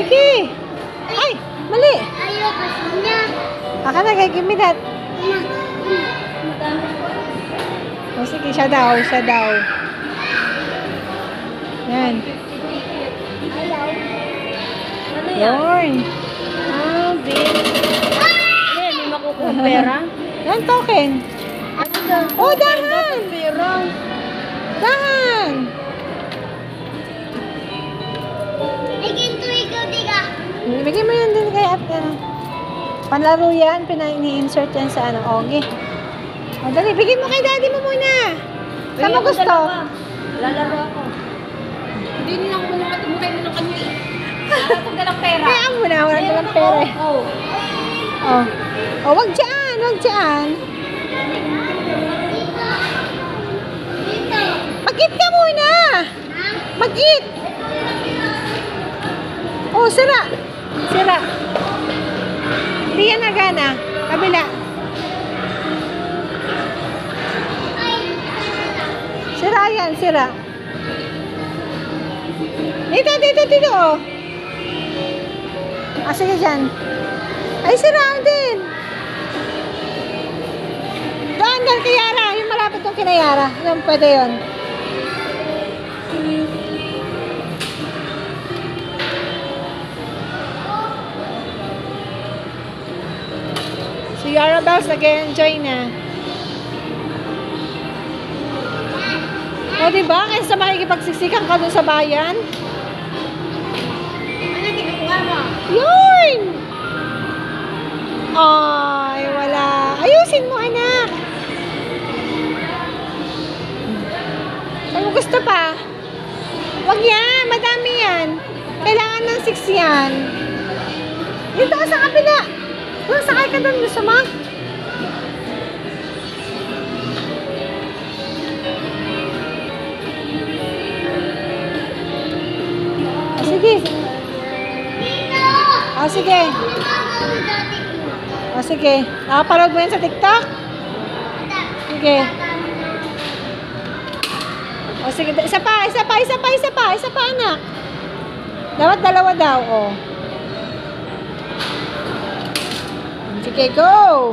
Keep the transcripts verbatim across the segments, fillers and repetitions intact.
Sige. Ay, mali. Ayaw kasi niya. Aka na, give me that. O sige, siya daw, siya daw. Yan. Ayaw. Ano yan? Yorn. Ah, big. Ano yan? May makukuha pera? Yan, token. Ano daw? Oh, dahan. Pera. Dahan. Ay, ginto ikaw, diga. Bigyan mo yan din kay at ano. Panlaro yan, pina-insert yan sa ano, Ogi. O, dali, bigyan mo kay daddy mo muna. Saan mo gusto? Lalaro ako. Hindi nila ako makatumutay mo ng kanya eh. Nakatog na ng pera. Kaya mo na, wala ka lang pera eh. Oh. Oh. Oh, wag dyan, wag dyan. Dito. Mag-eat ka muna. Mag-eat. Oh, sira. Sira. Hindi yan nagana. Kabila. Sira yan, sira. Dito, dito, dito, oh. Ah, sige dyan. Ay, sira din. Doon, doon kay Yara. Yung malapit yung kina Yara. Yung pwede yun. Si Yara Bells nag-enjoy na. O, diba? Kaysa makikipagsiksikan ka dun sa bayan. Ano, tingnan ko nga mo. Yun! Ay, wala. Ayusin mo, anak. Saan mo gusto pa? Wag yan. Madami yan. Kailangan ng six yan. Dito ka sa kabila. Doon, sakay ka doon. Gusto mo? Ah, sige. Dito. Ah, sige. Ah, sige. Nakapanood mo yan sa TikTok? Sige. O, sige. Isa pa, isa pa, isa pa, isa pa, isa pa, anak. Dapat dalawa daw, o. Sige, go!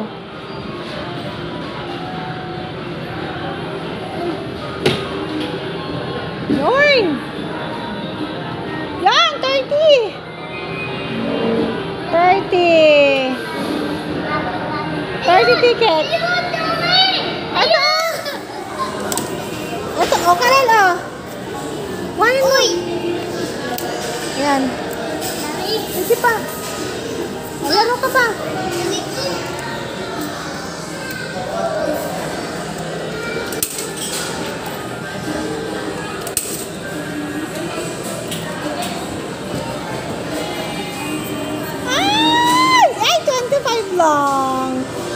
Yun! Yan, thirty! thirty! thirty tickets! Ano? Ito, o, Karel, o. One mo. Yan. Sige pa. Laro ka pa. Ay! Ay, twenty-five lang.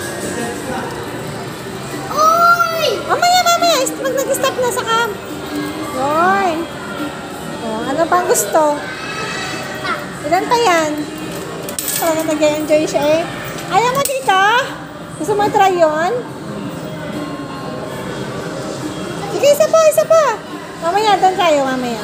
Oy! Mamaya, mamaya. Pag nag-stop na sa cam. Yoy. O, ano pang gusto? Ilan pa yan? Parang nag-enjoy siya eh. Ayaw mo dito? Gusto mo try yun? Sige, isa pa, isa pa. Mamaya, doon tayo, mamaya.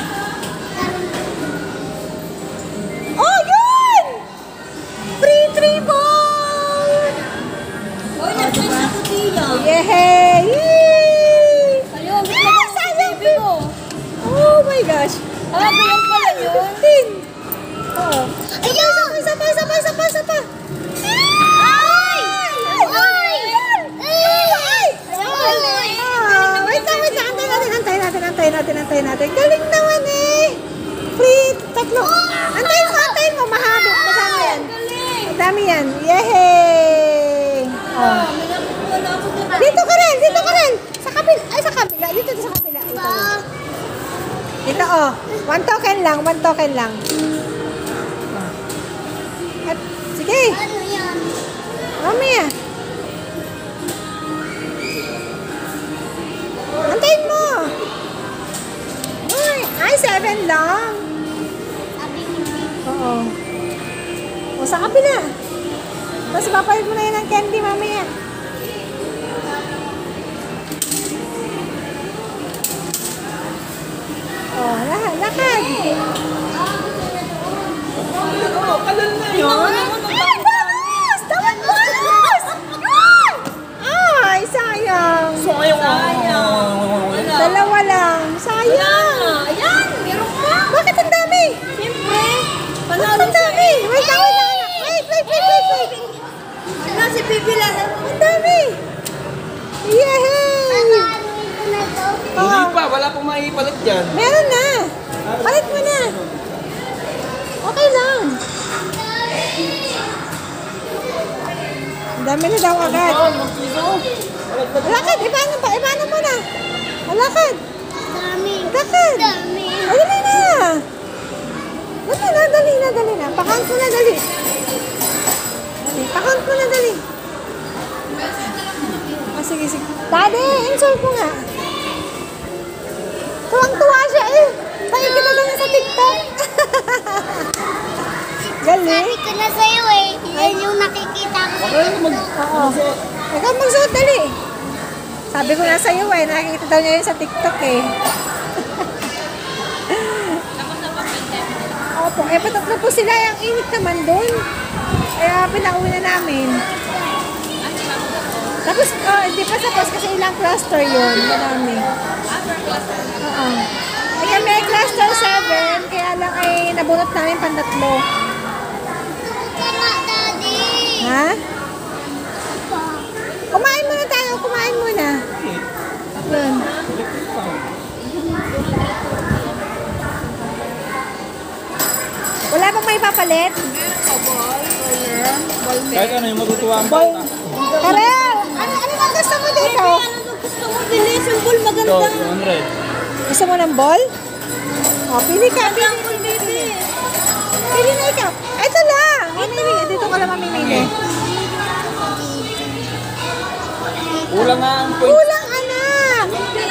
Oh, yun! Free three ball! Hoy, nag-press ako tila. Yehey! Yay! Ayun, Ah, sayang! baby ko. Oh my gosh! Ah, bilang pala yun. fifteen! Oo. Ayun! Isa pa, isa pa, isa pa, isa pa! Ay! Ay! Ay! Ay! Ah, wait lang, wait lang. Antayin natin, antayin natin, antayin natin, antayin natin. Galing naman eh! Free! Tatlo! Antayin mo, antayin mo. Mahaba. Madami yan. Madami yan. Yehey! Oh. May nakukuha na ako dyan. Dito ka rin! Dito ka rin! Sa kabila! Ay, sa kabila! Dito, sa kabila. Ito. Ito, oh. One token lang, one token lang. At, sige. Ano yan? Mamaya. Antayin mo. Uy, ay, seven lang. Sabi ni Oo. O, sa kabila. Tapos, papalit mo na yun ng candy mamaya. O, lahat, lakad. yun? Ay, bonus! Dapat bonus! Yun! Ay, sayang. Sayang. Dalawa lang. Sayang. Ayan, meron pa. Bakit ang dami? Siyempre. Bakit ang dami? Wait lang, wait lang. Wait, wait, wait, wait, wait. Ano si Bibi lang? Ang dami. Yay! Hindi pa, wala pong maipalit dyan. Meron na. Palit mo na. Okay lang. Ang dami na daw agad. Lakad, ibano pa, ibano mo na. Lakad. Dami. Lakad. Dami. O, dali na. Dali na, dali na, dali na. Pakount mo na, dali. Dali, pakount mo na, dali. Ah, sige, sige. Daddy, insult mo nga. Tuwang-tuwa siya eh. Tayo ka na lang sa TikTok. Galing. Sabi ko na sa'yo eh. Yan yung nakikita ko. Oo. Ikaw magsuot, dali. Sabi ko na sa'yo eh. Nakikita daw niya yun sa TikTok eh. Opo. Eh, patatlo po sila. Ang init naman doon. Kaya pinauwi na namin. Tapos, oh, hindi pa tapos kasi ilang cluster yun. Marami. Oo. Kaya may cluster seven. Kaya lang ay nabunot namin pandatlo. Tama, Daddy. Ha? Kumain muna tayo. Kumain muna. Yun. Wala bang may papalit? Kahit ano yung matutuwa ang Boy. bata. Karel! Ano, ano bang gusto mo dito? Gusto mo bilis yung ball Ito, maganda. two hundred. Gusto mo ng ball? O, pili ka. Pili, pili. Pili na ikaw. Ito lang. Mamili. Dito ka lang mamimili. Kulang nga ang point. Kulang, anak.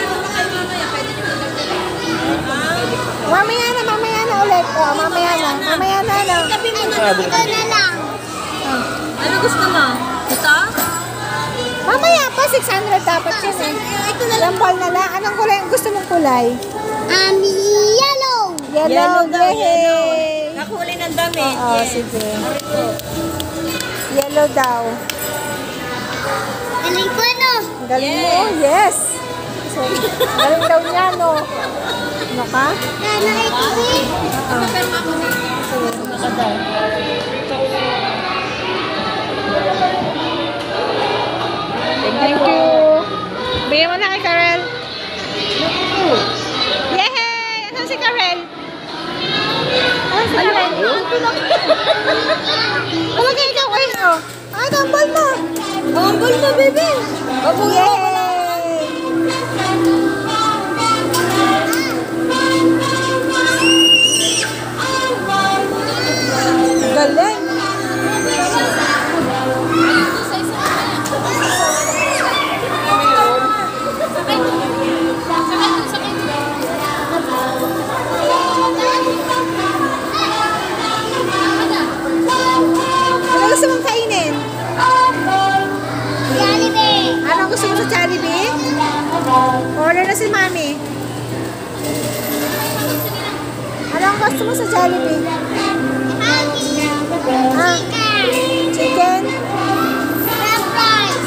Mamaya na, mamaya na ulit. O, mamaya na. Mamaya na, anak. Ito na lang. Ah. Ano gusto mo? Ito? Mamaya pa, six hundred dapat yun eh. Ito na lang. Yung ball na lang. Anong kulay? Gusto mong kulay? Um, yellow. Yellow. Yellow daw, Yay. Nakahuli ng damit. Oo, sige. Yellow daw. Galing ko, no? Ang galing mo. Oh, yes. So, ang galing daw niya, no? Ano ka? Na nakikita. Thank you. Bigyan mo na kay Karel. Yay! Asan si Karel? Asan si Karel? Wala kayo ikaw eh. Oh. Ah, ito ang ball mo. Oh, ang ball mo, baby. Yay! Galing. Ano gusto mong kainin? Jollibee. Ano gusto mo sa Jollibee? Order na si Mami. Ano ang gusto mo sa Jollibee? Ah, Chicken. chicken? French fries.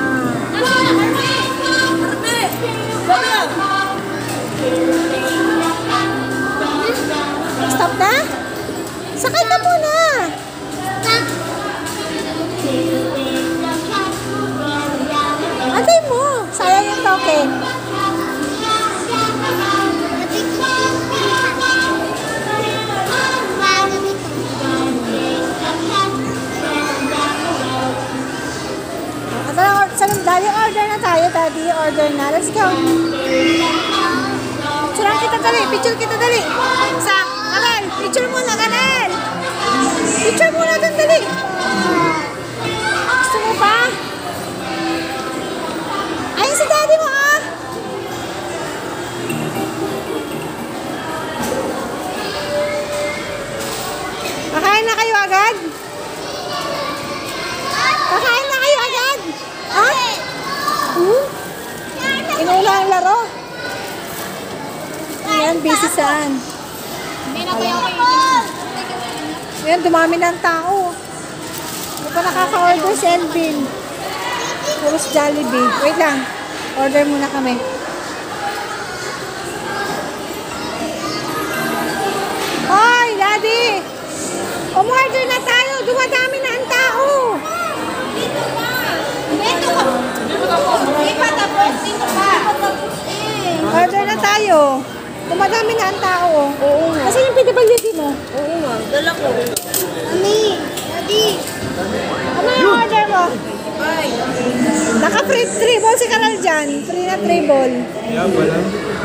Stop na? Sakay ka muna. Antay mo. Sayang yung token. At ano, sa dali order na tayo, daddy. Order na. Let's go. Picturean kita dali. Picture kita dali. Sa, Kanel. Picture muna, Kanel. Picture muna dun, dali. Gusto mo pa? Ayun si daddy mo, ah. Kakain na kayo agad? Kakain na kayo agad? Ha? Hmm? Inula ang laro. Ayan, busy saan? Hindi na ba yung kayo? Ayan, dumami ng tao. pa nakaka-order si Elvin. Puros Jollibee. Wait lang. Order muna kami. Hoy, Daddy! Umorder na tayo. Dumadami na ang tao. Dito pa. Hindi pa tapos. Dito pa. Order na tayo. Dumadami na ang tao. Oo nga. Kasi yung P W D mo. Oo nga, dala ko. Mami. Daddy. Ano yung order mo? Naka-free three ball si Karal dyan. Free na three ball. Yeah, wala.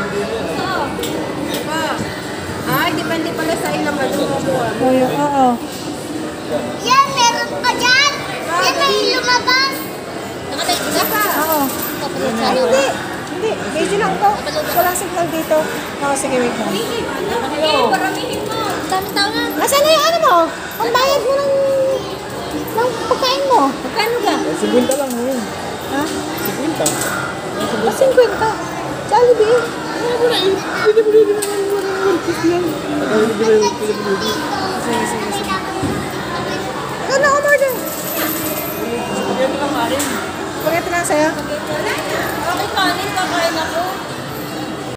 Ay, depende pala sa ilang ano mo. Oo. Oo. Yan, meron pa dyan. Yan may lumabas. Nakatayo ka pa. Oo. Ay, hindi. Hindi. Medyo lang to. Walang signal dito. Oo, sige, wait lang. Paramihin mo. Dami tao na. Asan na yung ano mo? Ang bayad mo ng, ng pagkain mo. Magkano ka? Sigunta lang mo yun. Ha? Sigunta. O, fifty. Jollibee. Ano mo na yun? Pwede mo rin naman mo ng one-fifty yan. Ano mo rin yung pwede mo rin. Sige, sige, sige. Ikaw na umorder. Spaghetti lang marin. Spaghetti lang sa'yo. Okay, kanin kakain ako.